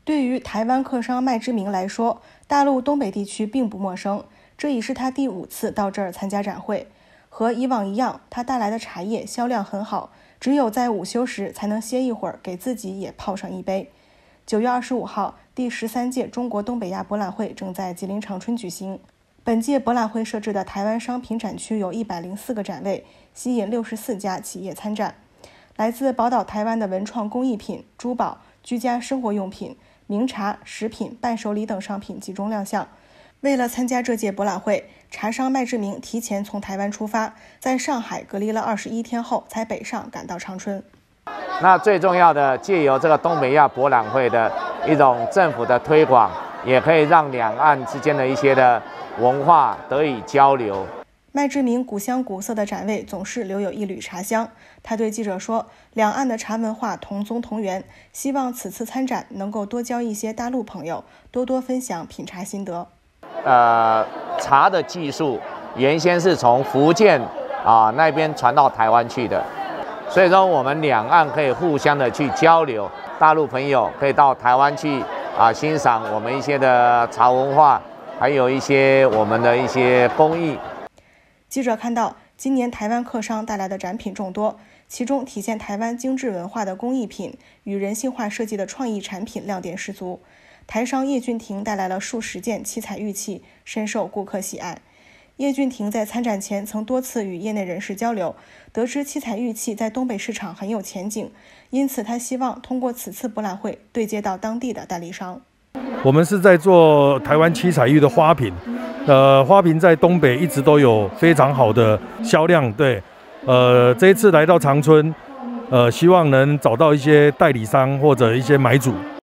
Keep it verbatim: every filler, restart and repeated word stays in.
对于台湾客商麦之明来说，大陆东北地区并不陌生，这已是他第五次到这儿参加展会。和以往一样，他带来的茶叶销量很好，只有在午休时才能歇一会儿，给自己也泡上一杯。九月二十五号，第十三届中国东北亚博览会正在吉林长春举行。本届博览会设置的台湾商品展区有一百零四个展位，吸引六十四家企业参展。来自宝岛台湾的文创工艺品、珠宝、居家生活用品、名茶、食品、伴手礼等商品集中亮相。为了参加这届博览会，茶商麦志明提前从台湾出发，在上海隔离了二十一天后才北上赶到长春。 那最重要的，借由这个东北亚博览会的一种政府的推广，也可以让两岸之间的一些的文化得以交流。 麦志明古香古色的展位总是留有一缕茶香。他对记者说，两岸的茶文化同宗同源，希望此次参展能够多交一些大陆朋友，多多分享品茶心得。 呃，茶的技术原先是从福建啊那边传到台湾去的，所以说我们两岸可以互相的去交流，大陆朋友可以到台湾去啊欣赏我们一些的茶文化，还有一些我们的一些工艺。 记者看到，今年台湾客商带来的展品众多，其中体现台湾精致文化的工艺品与人性化设计的创意产品亮点十足。台商叶俊廷带来了数十件七彩玉器，深受顾客喜爱。叶俊廷在参展前曾多次与业内人士交流，得知七彩玉器在东北市场很有前景，因此他希望通过此次博览会对接到当地的代理商。 我们是在做台湾七彩玉的花瓶，呃，花瓶在东北一直都有非常好的销量，对，呃，这一次来到长春，呃，希望能找到一些代理商或者一些买主。